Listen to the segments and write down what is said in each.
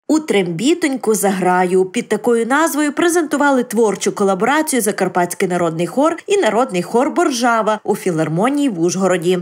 У «Трембітоньку заграю» під такою назвою презентували творчу колаборацію Закарпатський народний хор і народний хор «Боржава» у філармонії в Ужгороді.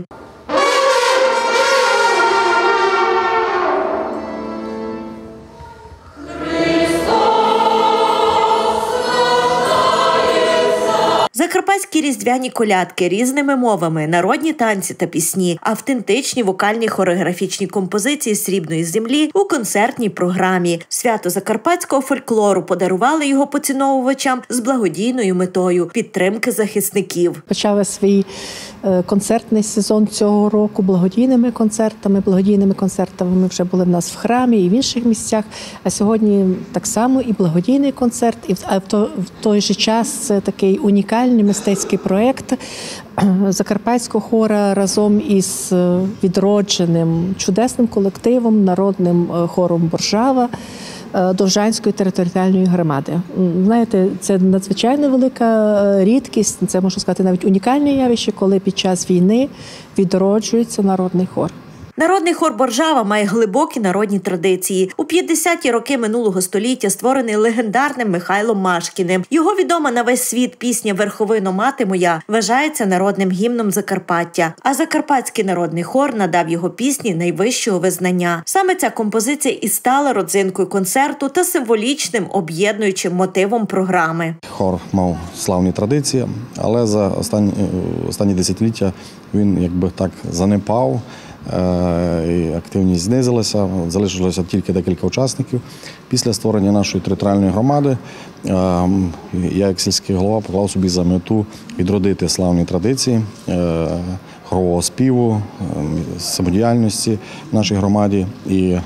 Закарпатські різдвяні колядки різними мовами, народні танці та пісні, автентичні вокальні хореографічні композиції срібної землі у концертній програмі. Свято закарпатського фольклору подарували його поціновувачам з благодійною метою – підтримки захисників. Почали свій концертний сезон цього року благодійними концертами. Благодійними концертами ми вже були в нас в храмі і в інших місцях. А сьогодні так само і благодійний концерт, а в той же час це такий унікальний мистецький проєкт Закарпатського хора разом із відродженим чудесним колективом, народним хором «Боржава» Довжанської територіальної громади. Знаєте, це надзвичайно велика рідкість, це, можна сказати, навіть унікальне явище, коли під час війни відроджується народний хор. Народний хор «Боржава» має глибокі народні традиції. У 50-ті роки минулого століття створений легендарним Михайлом Машкіним. Його відома на весь світ пісня «Верховино, мати моя» вважається народним гімном Закарпаття. А Закарпатський народний хор надав його пісні найвищого визнання. Саме ця композиція і стала родзинкою концерту та символічним об'єднуючим мотивом програми. Хор мав славні традиції, але за останні десятиліття він якби так занепав. І активність знизилася, залишилося тільки декілька учасників. Після створення нашої територіальної громади я, як сільський голова, поклав собі за мету відродити славні традиції хорового співу, самодіяльності в нашій громаді. І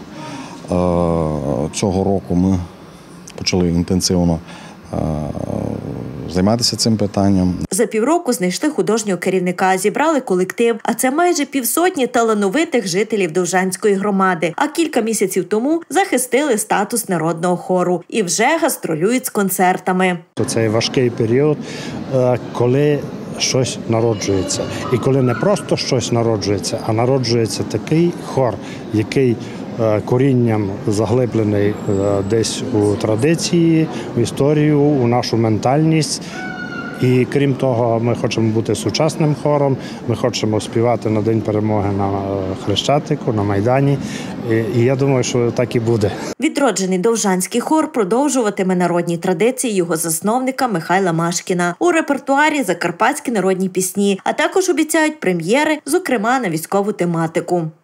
цього року ми почали інтенсивно займатися цим питанням. За півроку знайшли художнього керівника, зібрали колектив, а це майже півсотні талановитих жителів Довжанської громади. А кілька місяців тому захистили статус народного хору і вже гастролюють з концертами. Це важкий період, коли щось народжується. І коли не просто щось народжується, а народжується такий хор, який корінням заглиблений десь у традиції, в історію, у нашу ментальність. І крім того, ми хочемо бути сучасним хором, ми хочемо співати на День перемоги на Хрещатику, на Майдані. І я думаю, що так і буде. Відроджений Довжанський хор продовжуватиме народні традиції його засновника Михайла Машкіна. У репертуарі закарпатські народні пісні, а також обіцяють прем'єри, зокрема на військову тематику.